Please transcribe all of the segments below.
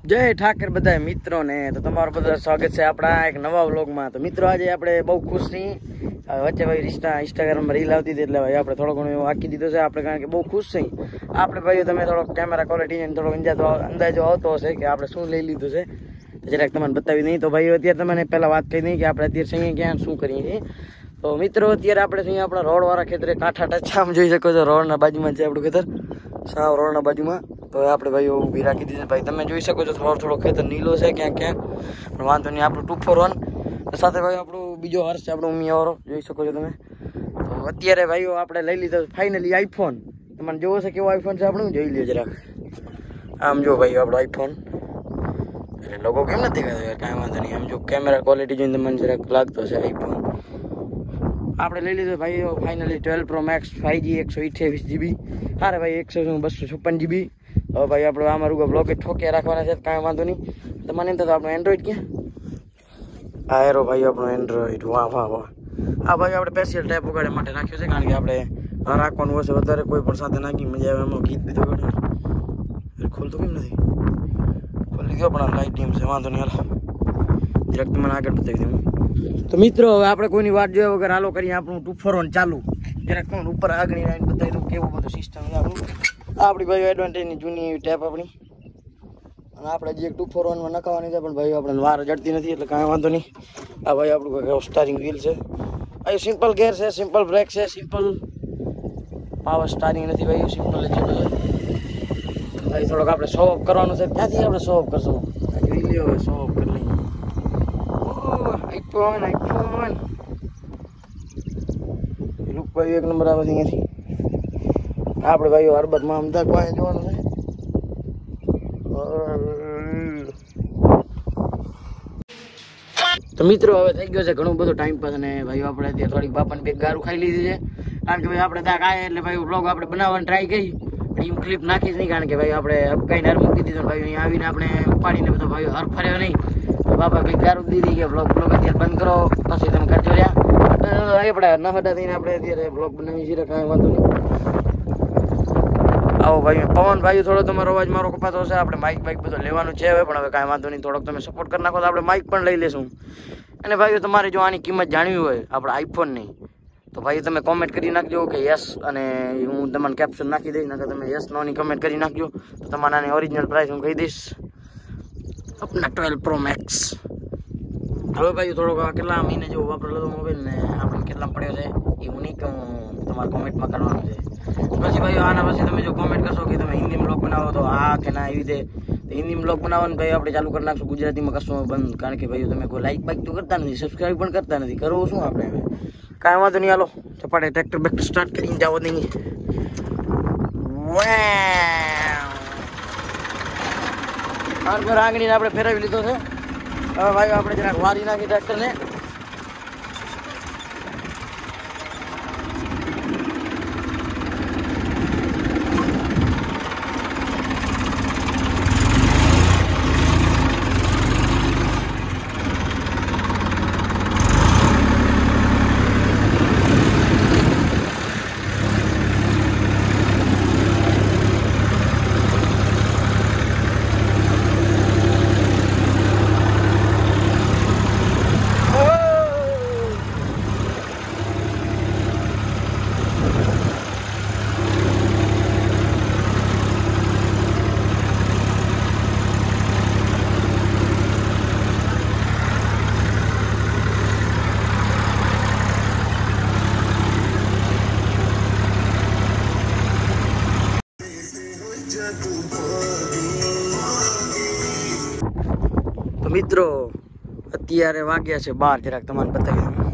જય ઠાકર બધા મિત્રોને તો તમારું બધા સ્વાગત છે આપણા એક નવા વ્લોગમાં। તો મિત્રો આજે આપણે બહુ ખુશ છીએ। વચ્ચે ભાઈ ઇન્સ્ટાગ્રામમાં રીલ આવતી હતી એટલે ભાઈ આપણે થોડો ઘણો એવું આંકી દીધો છે આપણે, કારણ કે બહુ ખુશ છીએ આપણે ભાઈ। તમે થોડો કેમેરા ક્વોલિટી થોડો અંદાજો આવતો હશે કે આપણે શું લઈ લીધું છે, જરાક તમને બતાવી નહીં। તો ભાઈ અત્યારે તમને પહેલાં વાત કહી દઈએ કે આપણે અત્યારે છીએ ક્યાં શું કરીએ છીએ। તો મિત્રો અત્યારે આપણે છીએ આપણા રોડવાળા ખેતરે કાંઠા ટચામ જોઈ શકો છો, રોડના બાજુમાં છે આપણું ખેતર, સાવ રોડના બાજુમાં। તો આપણે ભાઈ ઊભી રાખી દીધી ભાઈ, તમે જોઈ શકો છો થોડો ખેતર નીલો છે ક્યાંક ક્યાંક, પણ વાંધો નહીં। આપણું 241 સાથે ભાઈ આપણું બીજો હર્ષ છે આપણું ઉમિયાવાળો, જોઈ શકો છો તમે। તો અત્યારે ભાઈઓ આપણે લઈ લીધો ફાઇનલી આઈફોન। તમને જોવો છે કેવો આઈફોન છે આપણું, જોઈ લ્યો જરાક। આમ જો ભાઈ આપણો આઈફોન, એટલે લોકો કેમ નથી દેખાતા, કાંઈ વાંધો નહીં। આમ જો કેમેરા ક્વોલિટી જોઈને તમને જરાક લાગતો છે આઈફોન આપણે લઈ લીધો ભાઈ finally 12 Pro Max 5G 128 GB, હારે ભાઈ 256 GB। હવે ભાઈ આપણે આમાં બ્લોક ઠોકે રાખવાના છે, કાંઈ વાંધો નહીં। તમને એમ તો આપણો એન્ડ્રોઈડ ક્યાં આ એરો ભાઈ આપણો એન્ડ્રોઈડ, વાહ વાહ વાહ। આ ભાઈ આપણે સ્પેશિયલ ટાઈપ વગાડવા માટે રાખ્યો છે, કારણ કે આપણે રાખવાનું હશે વધારે કોઈ પણ સાથે નાખી મજા આવે એમાં, ગીત બીજો વગાડવાનું। ખોલતો કેમ નથી, ખોલી ગયો પણ લાઈટ ડીમ છે, વાંધો નહીં હાલો જરાક તમને આગળ બતાવી દઉં। તો મિત્રો હવે આપણે કોઈની વાત જોયા વગર હાલો કરીએ આપણું 241 ચાલુ। જરાક તમને ઉપર આગળ આવીને બતાવી દઉં કેવું બધું સિસ્ટમ છે આપણું। આપણી ભાઈ એડવાન્ટેજની જૂની ટેપ આપણી, અને આપણે જે 241માં નખાવાની છે પણ ભાઈ આપણે વાર જડતી નથી એટલે કાંઈ વાંધો નહીં। આ ભાઈ આપણું સ્ટારિંગ વ્હીલ છે, ભાઈ સિમ્પલ ગેર છે, સિમ્પલ બ્રેક છે, સિમ્પલ પાવર સ્ટારિંગ નથી ભાઈ, સિમ્પલ જ છે ભાઈ। થોડોક આપણે શો ઓફ કરવાનું છે, ક્યાંથી આપણે શો ઓફ કરશું, જોઈ લ્યો હવે શો ઓફ કરી લઈએ। આઈફોન લુક ભાઈ એક નંબર આવે છે અહીંયાથી। આપણે ભાઈઓ હરબતમાં અમદાવાદ પાસે જોવાનું છે। તો મિત્રો હવે થઈ ગયો છે ઘણું બધું ટાઈમ પાસ, અને ભાઈઓ આપણે ત્યાં થોડીક બાપાની બે ગારું ખાઈ લીધી છે, કારણ કે ભાઈ આપણે ત્યાં ખાય એટલે ભાઈ બ્લોગ આપણે બનાવવાની ટ્રાય કરી, પણ એવું ક્લિપ નાખીશ નહીં, કારણ કે ભાઈ આપણે કઈ હર મૂકી દીધું ભાઈ, અહીંયા આવીને આપણે ઉપાડીને બધો ભાઈઓ હર ફર્યો નહીં। તો બાપા કંઈક ગારું દીધી કે બ્લોગ અત્યારે બંધ કરો, પછી તમે કરજો રહ્યા આપણે ન હટા થઈને આપણે અત્યારે બ્લોગ બનાવી છીએ, કાંઈ વાંધો નહીં। આવો ભાઈ પવન ભાઈ થોડો તમારો અવાજ મારો કપાતો હશે, આપણે માઇક બધું લેવાનું છે હવે, પણ હવે કાંઈ વાંધો નહીં, થોડોક તમે સપોર્ટ કરી નાખો તો આપણે માઇક પણ લઈ લેશું। અને ભાઈઓ તમારે જો આની કિંમત જાણવી હોય આપણે આઈફોનની, તો ભાઈ તમે કોમેન્ટ કરી નાખજો કે યસ, અને હું તમને કેપ્શન નાખી દઈશ, નકર તમે યસ નોની કમેન્ટ કરી નાખજો તો તમારે આની ઓરિજિનલ પ્રાઇસ હું કહી દઈશ, આપણા 12 Pro Max। હવે ભાઈ થોડોક કેટલા મહિને જેવો વાપરેલો હતો મોબાઈલ ને આપણે કેટલા પડ્યો છે એ હું નહીં કહું, તમારે કોમેન્ટમાં કરવાનું છે। પછી ભાઈ આના પછી તમે જો કોમેન્ટ કરશો કે તમે હિન્દી બ્લોગ બનાવો તો હા કે ના એવી રીતે, તો હિન્દી બ્લોગ બનાવવાનું ભાઈ આપણે ચાલુ કરી નાખશું, ગુજરાતીમાં કરશું બંધ, કારણ કે ભાઈ તમે કોઈ લાઈક બાઈક તો કરતા નથી, સબસ્ક્રાઈબ પણ કરતા નથી, કરવું શું આપણે હવે, કાંઈ વાંધો નહીં હાલો ચપાટે ટ્રેક્ટર બેક્ટર સ્ટાર્ટ કરીને જાવ નહીં। આંગળીને આપણે ફેરવી લીધો છે, હવે ભાઈ આપણે જરાક વારી નાખી ટ્રેક્ટરને। તો મિત્રો અત્યારે વાગ્યા છે 12, જરાક તમને બતાવી દઉં।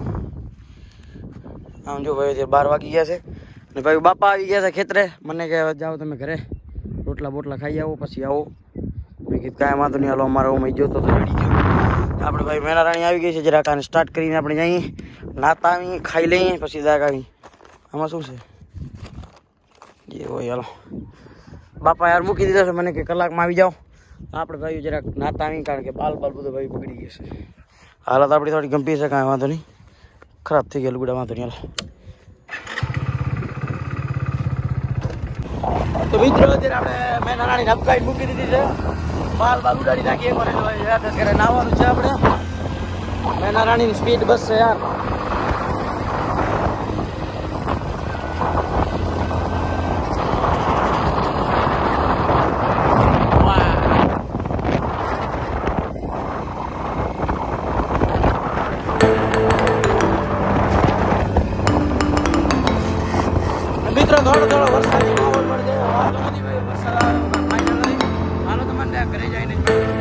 આમ જો ભાઈ અત્યારે 12 વાગી ગયા છે, અને ભાઈ બાપા આવી ગયા છે ખેતરે, મને કે જાઓ તમે ઘરે રોટલા બોટલા ખાઈ આવો પછી આવો। મેં કીધું કાંઈ વાંધો નહીં હાલો, અમારે હું જોતો તો ચડી ગયો। આપણે ભાઈ મેના રાણી આવી ગઈ છે, જરાક આને સ્ટાર્ટ કરીને આપણે જઈએ, નાતા આવી ખાઈ લઈએ પછી દાગ આવી। આમાં શું છે જે હોય હાલો, બાપા યાર મૂકી દીધો છે મને કે કલાકમાં આવી જાઓ। આપણે ભાઈ જરાક નાતા આવી, કારણ કે બાલ બધું ભાઈ બગડી ગયું છે, હાલત આપણી થોડી ગંભીર છે, કાંઈ વાંધો નહીં, ખરાબ થઈ ગયેલું ગુડા, વાંધો નહીં હાલો। તો મિત્રો અત્યારે આપણે મેં નાની નપકાઈ મૂકી દીધી છે, બાલ બાલ ઉડાડી નાખી એક વાર યાદ કરે નાવાનું છે આપણે મેના રાણીની સ્પીડ બસ છે યાર મિત્રો થોડો થોડો વરસાદી માહોલ પડ ગયો હાલો નથી ભાઈ વરસાદ આવે ફાઇનલ નથી હાલો તો મને ઘરે જઈને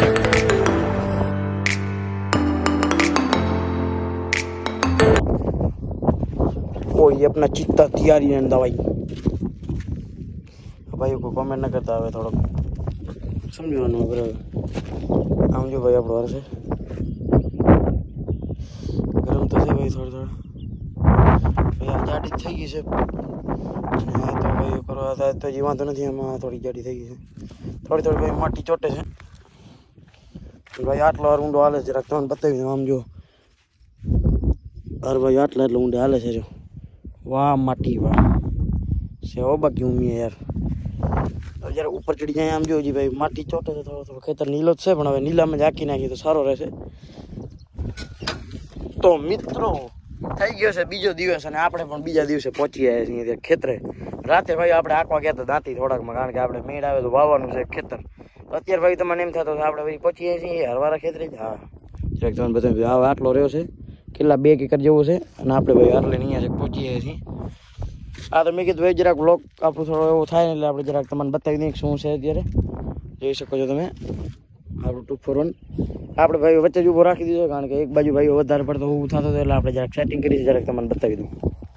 कोई अपना चित्ता तैयारी है दवाई भाई को कमेंट न करता है थोड़ा समझो बराबर आम जो भाई आप वर से गरम तो से भाई थोड़ा थोड़ा भाई जाडी થઈ ગઈ છે તો ભાઈ કરવા થાય તો જીવા તો નથી આમાં થોડી જાડી થઈ ગઈ છે થોડી થોડી ભાઈ માટી ચોટે છે ભાઈ આટલો ઊંડો હાલે છે જરાક તમને બતાવી દઉં આમ જો અરે ભાઈ આટલા એટલે ઊંડે હાલે છે જો वाह माटी वाह से हो बाकी उम्मीद यार अब जरा ऊपर चढ़ी जाए आम जो जी भाई माटी चोटे से थोड़ा थोड़ा खेतर नीलो है पण हवे नीला में झाकी नाखी तो सारो रहेशे तो मित्रों થઈ ગયો છે બીજો દિવસ અને આપણે પણ બીજા દિવસે પહોંચી આવ્યા છીએ ત્યાં ખેતરે રાતે ભાઈ આપણે આંકવા ગયા હતા દાંતી થોડાકમાં કારણ કે આપણે મેળ આવે તો વાવવાનું છે ખેતર અત્યારે ભાઈ તમને એમ થતો આપણે ભાઈ પહોંચી આવ્યા છીએ હરવારા ખેતરે જ હા જરાક તમને બતાવી આ આટલો રહ્યો છે કેટલા 2 એકર જેવું છે અને આપણે ભાઈ આટલે અહીંયા છે પહોંચી આવ્યા છીએ આ તો મેં કીધું ભાઈ જરાક બ્લોગ આપણું થોડો એવું થાય ને એટલે આપણે જરાક તમને બતાવી દઈએ શું છે અત્યારે જોઈ શકો છો તમે આપણું 241 આપણે ભાઈ વચ્ચે જ ઊભો રાખી દીધો કારણ કે એક બાજુ ભાઈ વધારે પડતો ઊભું થતો હતો એટલે આપણે જરાક સેટિંગ કરી જરાક તમને બતાવી દઉં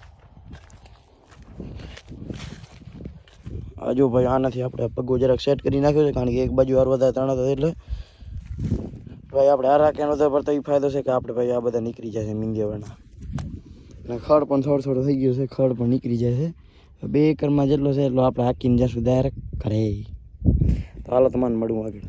આ જો ભાઈ આનાથી આપણે પગો જરાક સેટ કરી નાખ્યો છે કારણ કે એક બાજુ હાર વધારે તણાતો એટલે ભાઈ આપણે આ રાખીને વધારે પડતો એ ફાયદો છે કે આપણે ભાઈ આ બધા નીકળી જાય છે મીંડિયાવાળા અને ખડ પણ થોડો થોડો થઈ ગયો છે ખડ પણ નીકળી જાય છે 2 એકરમાં જેટલો છે એટલો આપણે હાકીને જશું ડાયરેક્ટ ઘરે તો હાલો તમને મળું આગળ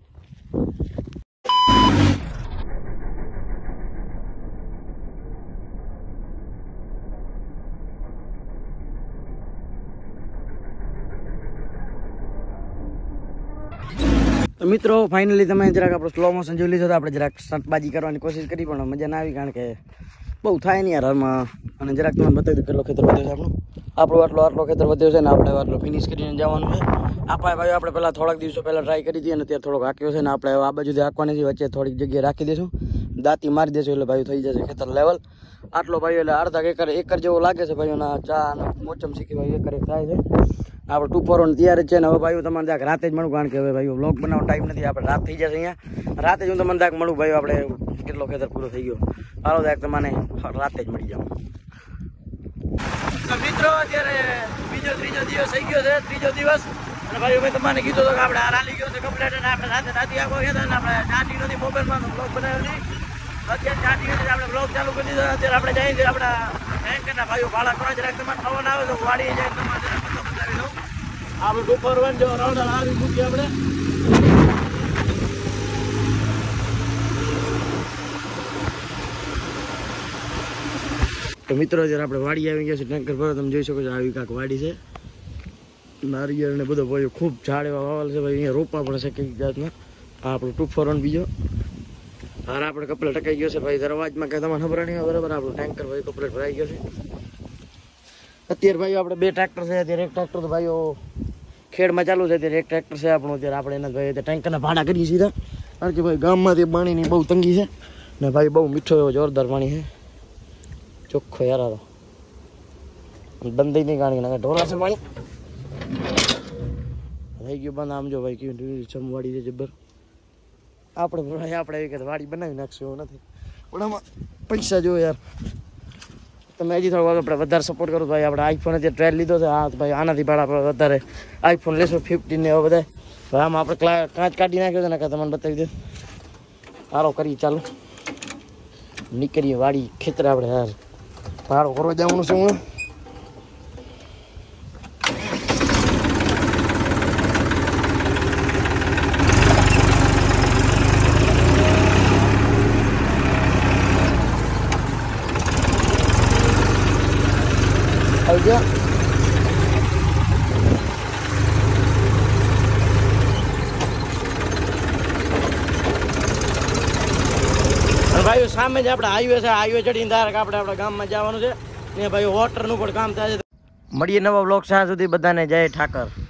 तो मित्रों फाइनली તમે જરાક આપણો સ્લો મોશન જોઈ લીધો તો આપણે જરાક સ્ટંટબાજી કરવાની કોશિશ કરી પણ મજા ના આવી કારણ કે બહુ થાય નહીં યાર હાલમાં અને જરાક તમને બતાવી દઉં કેટલો ખેતર વધ્યો છે આપણો આટલો ખેતર વધ્યો છે ને આપણે આટલો ફિનિશ કરીને જવાનું છે આપણે ભાઈ આપણે પહેલાં થોડાક દિવસો પહેલાં ટ્રાય કરી હતી અને અત્યારે થોડોક હાંક્યો છે ને આપણે આ બાજુથી હાંકવાની છે વચ્ચે થોડીક જગ્યાએ રાખી દઈશું દાંતી મારી દઈશું એટલે ભાઈ થઈ જશે ખેતર લેવલ આટલો ભાઈ એટલે અડધા એકર જેવો લાગે છે ભાઈ અને ચા અને મોચમ શીખી ભાઈ એકર એક થાય છે આપણે 241 તૈયાર જ છે ને હવે ભાઈ તમને ત્યાં રાતે જ મળું કારણ કે હવે ભાઈ વ્લોગ બનાવવાનો ટાઈમ નથી આપણે રાત થઈ જશે અહીંયા રાતે જ હું તમને ત્યાં મળું ભાઈ આપણે કેટલો ખેતર પૂરો થઈ ગયો હાલો ત્યાં તમને રાતે જ મળી જાઉં તો મિત્રો અત્યારે ત્રીજો દિવસ થઈ ગયો છે ત્રીજો દિવસ અને ભાઈ મેં તમને કીધું હતું કે આપણે આ રાલી ગયો છે કમ્પ્લેટ અને આપણે રાતે રાતે આખો ગયા હતા ને આપણે ચાટી નથી મોબાઈલમાં બ્લોગ બનાવ્યો નથી અત્યારે ચાટી નથી આપણે બ્લોગ ચાલુ કરી દીધો અત્યારે આપણે જઈએ છીએ આપણા બેંકના ભાઈઓ ભાડા થોડા જરાક તમારે ફોન આવે તો વાડીએ જાય તમારે બતાવી દઉં આપણે 241 જો રાઉન્ડ આવી મૂકી આપણે તો મિત્રો અત્યારે આપણે વાડી આવી ગયા છે ટેન્કર ભરો તમે જોઈ શકો છો આવી કાંક વાડી છે નારિયેળ ને બધો ભાઈ ખૂબ ઝાડ એવા વાવેલ છે ભાઈ અહીંયા રોપા પણ છે કઈક જાતના આ આપણું 241 બીજો હાર આપણે કપલેટ ટકાઈ ગયો છે ભાઈ દરવાજમાં કઈ તમને ખબર નહીં બરાબર આપણું ટેન્કર ભાઈ કપલેટ ભરાઈ ગયો છે અત્યારે ભાઈ આપણે 2 ટ્રેક્ટર છે અત્યારે એક ટ્રેક્ટર તો ભાઈઓ ખેડમાં ચાલુ છે અત્યારે એક ટ્રેક્ટર છે આપણું અત્યારે આપણે એના ભાઈ ટેન્કરના ભાડા કરીએ સીધા કારણ કે ભાઈ ગામમાંથી પાણીની બહુ તંગી છે ને ભાઈ બહુ મીઠો એવો જોરદાર પાણી છે ચોખ્ખો યાર આ બંધ નહીં કારણ કે ઢોલા છે પાણી થઈ ગયું બંધ આમ જો ભાઈ કેવી ચમવાડી છે જબ્બર આપણે એવી કે વાડી બનાવી નાખશું એવું નથી પણ આમાં પૈસા જો યાર તમે હજી થોડો આપણે વધારે સપોર્ટ કરો ભાઈ આપણે આઈફોન અત્યારે ટ્રાયલ લીધો છે હા ભાઈ આનાથી પણ આપણે વધારે આઈફોન લેશો 15 ને એવા બધા હવે આમાં આપણે કાચ કાઢી નાખ્યો છે ને કાં તમને બતાવી દે સારો કરીએ ચાલો નીકળીએ વાડી ખેતર આપણે યાર સારો કરવા જવાનું છે હું આવી ગયા ભાઈઓ સામે જ આપણે હાઈવે છે, હાઈવે ચડીને ડાયરેક્ટ આપણે આપણા ગામમાં જવાનું છે ને ભાઈ વોટરનું પણ કામ થાય છે. મળીએ નવા બ્લોગ, ત્યાં સુધી બધાને જય ઠાકર.